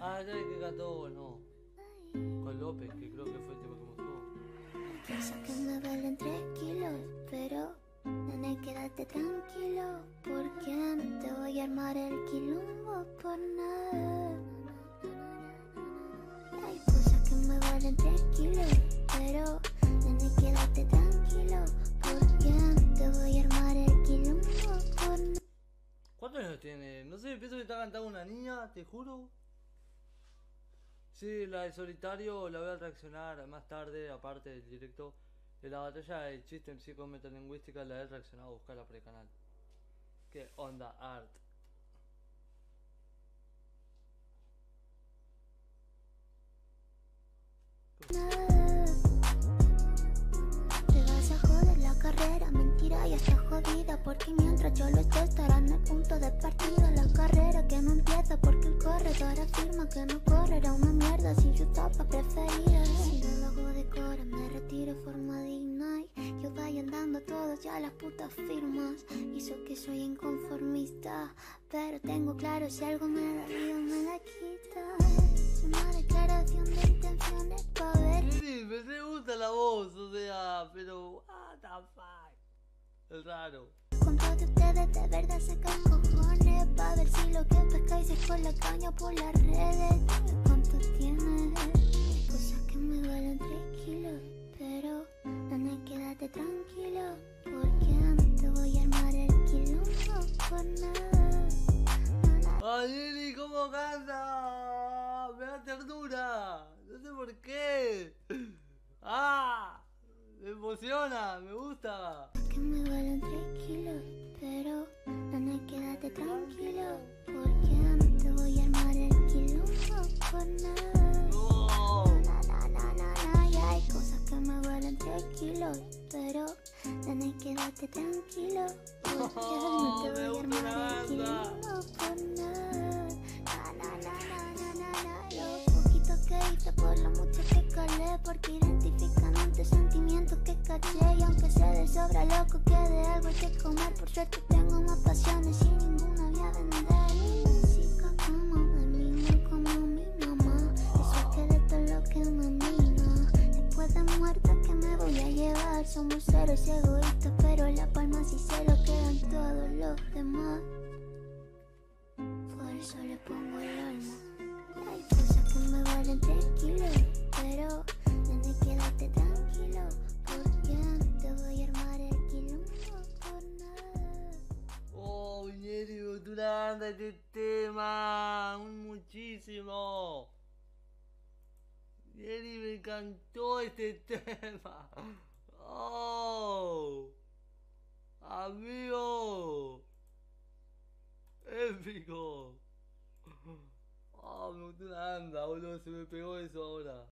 Ah, ya que cantó, no. Con López, que creo que fue el tema que mostró. Pienso que me valen 3 kilos, pero nene, quédate tranquilo, porque no te voy a armar el quilombo por nada. Hay cosas que me valen 3 kilos, pero nene, quédate tranquilo, porque no te voy a armar el quilombo por nada. ¿Cuántos años tiene? No sé, pienso que está cantando una niña, te juro. Sí, la de Solitario la voy a reaccionar más tarde, aparte del directo. De la batalla de chiste en psicometalingüística la he reaccionado a buscarla por el canal. ¿Qué onda, Art? Te vas a joder la carrera, mentira, ya está jodida, porque mientras yo lo esté estará en el punto de partida. La carrera que no empieza porque el corredor afirma que no correrá una mierda sin su tapa preferida. Si no lo hago de cora, me retiro de forma digna y yo vayan dando todos ya las putas firmas. Y sé que soy inconformista, pero tengo claro si algo me da vida me la quita. Es una declaración de intenciones pa' ver. Sí, me gusta la voz, o sea, pero. What the fuck. Es raro. ¿Cuántos de ustedes de verdad sacan cojones pa' ver si lo que pescáis es con la caña por las redes? Dime cuánto tienes. Hay cosas que me valen 3 kilos, pero nene, quédate tranquilo, porque no te voy a armar el quilombo por nada. ¡Ay, Lili, cómo canta! Me da ternura. No sé por qué. ¡Ah! Me emociona, me gusta. Que me valen 3 kilos, pero nene, quédate tranquilo, porque no te voy a armar el quilombo por nada. No. Y hay cosas que me valen 3 kilos, pero nene, quédate tranquilo, porque no te Me voy a gusta la armar el banda. quilombo por nada. Lo poquito que hice por lo mucho que calé, porque identifican antes sentimientos que caché. Y aunque sé de sobra loco que de algo hay que comer, por suerte tengo más pasiones y ninguna voy a vender. Música como me mimo como mi mamá, eso es que de todo lo que me mina. Después de muerta que me voy a llevar, somos seres egoístas, pero la palma sí se lo quedan todos los demás. Por eso le pongo el alma. Hay cosas que me valen 3 kilos, pero nene, quédate tranquilo, porque no te voy a armar el quilombo por nada. Oh, Yeri, me gustó una banda este tema. Muchísimo. Yeri, me encantó este tema. Oh, amigo. Épico. Oh, me gustó una banda, boludo. Se me pegó eso ahora.